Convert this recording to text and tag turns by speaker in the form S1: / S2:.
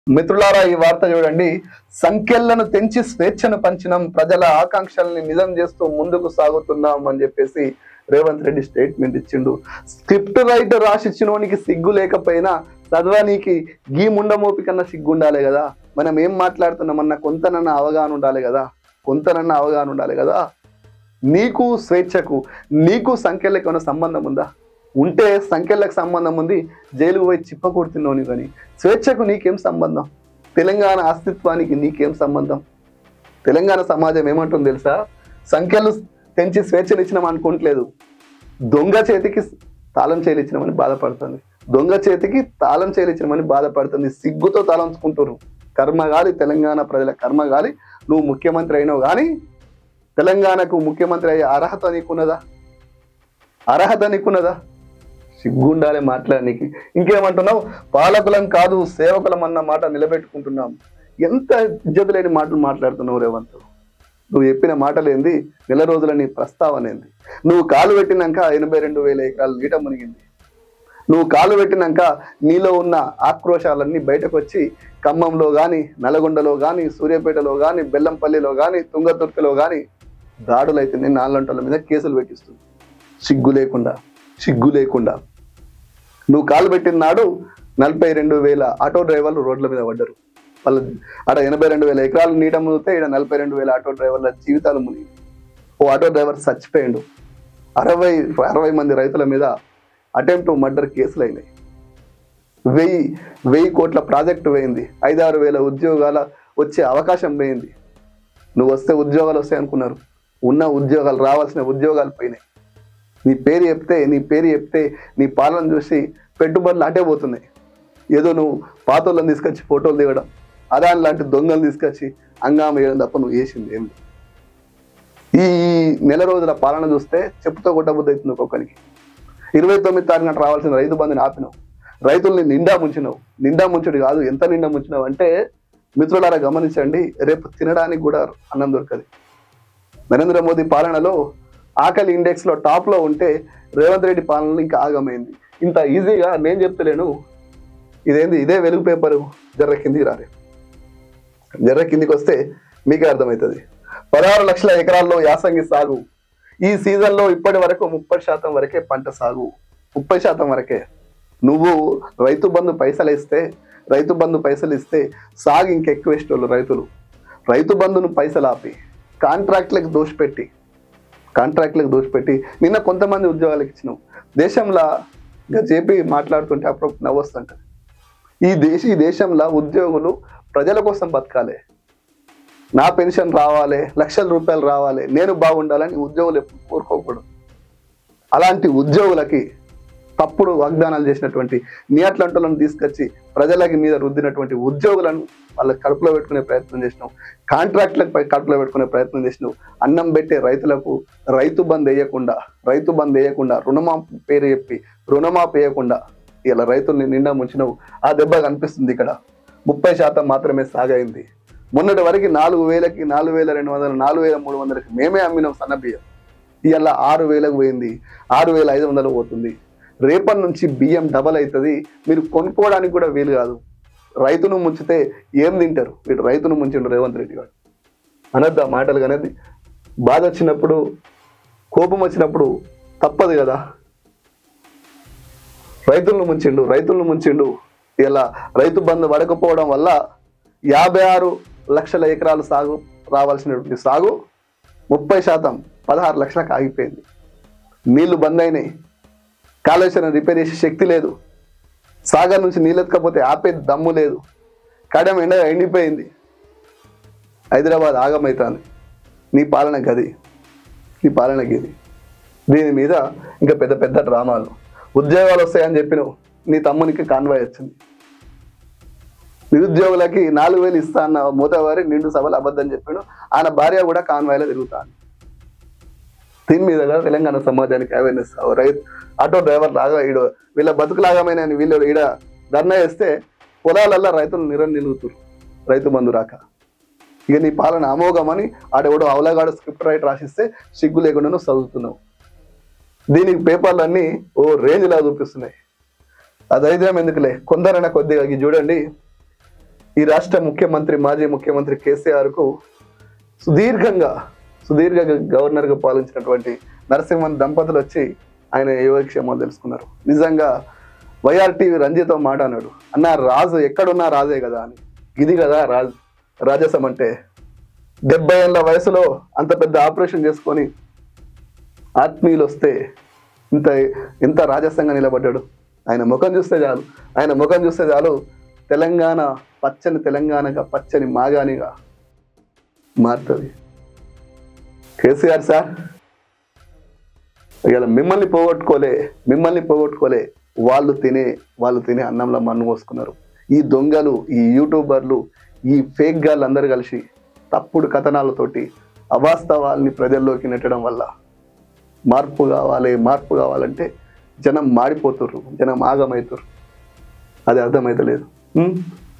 S1: మిత్రులారా ఈ వార్త చూడండి. సంఖ్యలను తెంచి స్వేచ్ఛను పంచినాం, ప్రజల ఆకాంక్షల్ని నిజం చేస్తూ ముందుకు సాగుతున్నాం అని చెప్పేసి రేవంత్ రెడ్డి స్టేట్మెంట్ ఇచ్చిండు. స్క్రిప్ట్ రైటర్ రాసిచ్చినోనికి సిగ్గు లేకపోయినా చదవనీకి గీ ముండమోపి కన్నా సిగ్గు ఉండాలి కదా. మనం ఏం మాట్లాడుతున్నామన్నా కొంతనన్నా అవగాహన ఉండాలి కదా. నీకు స్వేచ్ఛకు నీకు సంఖ్యలకు ఏమైనా సంబంధం ఉందా? ఉంటే సంఖ్యలకు సంబంధం ఉంది, జైలుకు పోయి చిప్ప కొడుతున్నావు. కానీ స్వేచ్ఛకు నీకేం సంబంధం? తెలంగాణ అస్తిత్వానికి నీకేం సంబంధం? తెలంగాణ సమాజం ఏమంటుంది తెలుసా? సంఖ్యలు తెంచి స్వేచ్ఛను ఇచ్చినాం అనుకోవట్లేదు, దొంగ చేతికి తాళం చేలిచ్చినామని బాధపడుతుంది. సిగ్గుతో తలంచుకుంటారు. కర్మగాలి, తెలంగాణ ప్రజల కర్మగాలి. నువ్వు ముఖ్యమంత్రి అయినావు కానీ తెలంగాణకు ముఖ్యమంత్రి అయ్యే అర్హత నీకున్నదా? సిగ్గుండాలి మాట్లాడడానికి. ఇంకేమంటున్నావు? పాలకులం కాదు సేవకులం అన్న మాట నిలబెట్టుకుంటున్నాం. ఎంత ఇజ్జతు లేని మాటలు మాట్లాడుతున్నావు రేవంత్. నువ్వు చెప్పిన మాటలేంది? నెల రోజుల నీ ప్రస్తావన ఏంది? నువ్వు కాలు పెట్టినాక 82,000 ఎకరాలు నీట మునిగింది. నువ్వు కాలు పెట్టినాక నీలో ఉన్న ఆక్రోశాలన్నీ బయటకు వచ్చి ఖమ్మంలో కానీ, నల్గొండలో కానీ, సూర్యాపేటలో కానీ, బెల్లంపల్లిలో కానీ, తుంగతుర్తిలో కానీ దాడులైతే నేను 4 గంటల మీద కేసులు పెట్టిస్తుంది. సిగ్గు లేకుండా నువ్వు కాలు పెట్టిన నాడు 42,000 ఆటో డ్రైవర్లు రోడ్ల మీద పడ్డారు. వాళ్ళ అక్కడ 82,000 ఎకరాలు నీట మునిగితే ఇక్కడ 42,000 ఆటో డ్రైవర్ల జీవితాలు మునిగి ఓ ఆటో డ్రైవర్ చచ్చిపోయాడు. 60 మంది రైతుల మీద అటెంప్ట్ మర్డర్ కేసులు అయినాయి. 1000 కోట్ల ప్రాజెక్టు పోయింది. 5-6 వేల ఉద్యోగాల వచ్చే అవకాశం పోయింది. నువ్వు వస్తే ఉద్యోగాలు వస్తాయి అనుకున్నారు. ఉన్న ఉద్యోగాలు, రావాల్సిన ఉద్యోగాలు పోయినాయి. నీ పేరు చెప్తే నీ పాలన చూసి పెట్టుబడులు అటే పోతున్నాయి. ఏదో నువ్వు పాతోళ్ళని తీసుకొచ్చి ఫోటోలు దిగడం, అదాని లాంటి దొంగలు తీసుకొచ్చి అంగామ వేయడం తప్ప నువ్వు చేసింది ఏమి? ఈ నెల రోజుల పాలన చూస్తే చెప్పుతో కొట్టబుద్ధి అవుతుంది ఒక్కొక్కరికి. 29 తారీఖున రావాల్సిన రైతు బంధుని ఆపినావు. రైతుల్ని నిండా ముంచుడు కాదు, ఎంత నిండా ముంచినావు అంటే మిత్రులారా గమనించండి, రేపు తినడానికి కూడా అన్నం దొరకదు. నరేంద్ర మోదీ పాలనలో ఆకలి ఇండెక్స్ లో టాప్ లో ఉంటే రేవంత్ రెడ్డి పాలనలో ఇంకా ఆగమైంది. ఇంత ఈజీగా నేను చెప్తలేను. ఇదే వెలుగు పేపరు. జర్ర కిందికి వస్తే మీకే అర్థమవుతుంది. 16 లక్షల ఎకరాల్లో యాసంగి సాగు. ఈ సీజన్లో ఇప్పటి వరకు 30% వరకే పంట సాగు. 30% వరకే. నువ్వు రైతు బంధు పైసలు ఇస్తే సాగు ఇంకెక్కువ ఇష్టోళ్ళు రైతులు. రైతు బంధును పైసలు ఆపి కాంట్రాక్ట్లకు దోషపెట్టి నిన్న కొంతమంది ఉద్యోగాలకు ఇచ్చినావు. దేశంలో జేపీ మాట్లాడుతుంటే అప్పుడు నవ్వొస్తుంటారు. ఈ దేశంలో ఉద్యోగులు ప్రజల కోసం బతకాలి, నా పెన్షన్ రావాలి, లక్షల రూపాయలు రావాలి, నేను బాగుండాలని ఉద్యోగులు ఎప్పుడు కోరుకోకూడదు. అలాంటి ఉద్యోగులకి తప్పుడు వాగ్దానాలు చేసినటువంటి నీ అట్లాంటి తీసుకొచ్చి ప్రజలకి మీద రుద్దినటువంటి ఉద్యోగులను వాళ్ళ కడుపులో పెట్టుకునే ప్రయత్నం చేసినావు. కాంట్రాక్ట్లకు కడుపులో పెట్టుకునే ప్రయత్నం చేసినావు. అన్నం పెట్టే రైతులకు రైతు బంద్ వేయకుండా రుణమాఫీ పేరు చెప్పి రుణమాఫీ వేయకుండా ఇలా రైతుల్ని నిండా ముంచినావు. ఆ దెబ్బ కనిపిస్తుంది. ఇక్కడ 30% మాత్రమే సాగైంది. మొన్నటి వరకు 4,000కి 4,200 4,300కి మేమే అమ్మినాం సన్న బియ్యం. ఇవాళ 6,000కు పోయింది, 6,500 పోతుంది. రేపటి నుంచి బియ్యం డబల్ అవుతుంది. మీరు కొనుక్కోవడానికి కూడా వీలు కాదు. రైతును ముంచితే ఏం తింటారు? వీడు రైతును ముంచిండు రేవంత్ రెడ్డి గారు. అనద్దా మాటలు కనేది? బాధ వచ్చినప్పుడు, కోపం వచ్చినప్పుడు తప్పదు కదా. రైతులను ముంచిండు. ఇలా రైతు బంధు పడకపోవడం వల్ల 56 లక్షల ఎకరాలు సాగు రావాల్సినటువంటి సాగు 30% 16 లక్షలకు ఆగిపోయింది. నీళ్లు బంద్ అయినాయి. కాళేశ్వరం రిపేర్ చేసే శక్తి లేదు. సాగర్ నుంచి నీళ్ళు ఎత్తకపోతే ఆపే దమ్ము లేదు. కడెం ఎండిపోయింది. హైదరాబాద్ ఆగమవుతుంది. నీ పాలన గది. దీని మీద ఇంకా పెద్ద డ్రామాలు. ఉద్యోగాలు వస్తాయని చెప్పినావు. నీ తమ్మునికి కాన్వాయ్ వచ్చింది. నిరుద్యోగులకి 4,000 ఇస్తా అన్న మూతవారి నిండు సభలు అబద్ధం చెప్పాడు. ఆయన భార్య కూడా కాన్వాయ్లో తిరుగుతాను. దీని మీద కూడా తెలంగాణ సమాజానికి అవేర్నెస్. ఆటో డ్రైవర్ లాగా వీళ్ళ బతుకులాగమైన వీళ్ళు ఈడ ధర్నా చేస్తే పొలాలల్లో రైతులు నిలుగుతారు రైతు బంధు రాక. ఇక నీ పాలన అమోఘమని ఆడెవడో అవలగాడు స్క్రిప్ట్ రైట్ రాసిస్తే సిగ్గు లేకుండా చదువుతున్నావు. దీనికి పేపర్లన్నీ ఓ రేంజ్లా చూపిస్తున్నాయి. ఆ ధైర్యం ఎందుకులే, కొందరైనా కొద్దిగా చూడండి. ఈ రాష్ట్ర ముఖ్యమంత్రి మాజీ ముఖ్యమంత్రి కేసీఆర్కు సుదీర్ఘ గవర్నర్గా పాలించినటువంటి నరసింహన్ దంపతులు వచ్చి ఆయన యోగక్షేమాలు తెలుసుకున్నారు. నిజంగా వైఆర్టీవీ రంజితో మాట అన్నాడు, అన్న రాజు ఎక్కడున్నా రాజే కదా అని. ఇది కదా రాజసం అంటే. 70 ఏళ్ళ వయసులో అంత పెద్ద ఆపరేషన్ చేసుకొని ఆత్మీయులు వస్తే ఎంత రాజసంగా నిలబడ్డాడు. ఆయన ముఖం చూస్తే చాలు తెలంగాణ పచ్చని తెలంగాణగా, పచ్చని మాగానిగా మారుతుంది. కేసీఆర్ సార్ ఇలా మిమ్మల్ని పోగొట్టుకోలే వాళ్ళు తినే అన్నంలో మన్ను పోసుకున్నారు. ఈ దొంగలు, ఈ యూట్యూబర్లు, ఈ ఫేక్ గాళ్ళు అందరూ కలిసి తప్పుడు కథనాలతోటి అవాస్తవాల్ని ప్రజల్లోకి నెట్టడం వల్ల మార్పు కావాలంటే జనం మాడిపోతుర్రు, జనం ఆగమవుతుర్రు. అది అర్థమైతలేదు.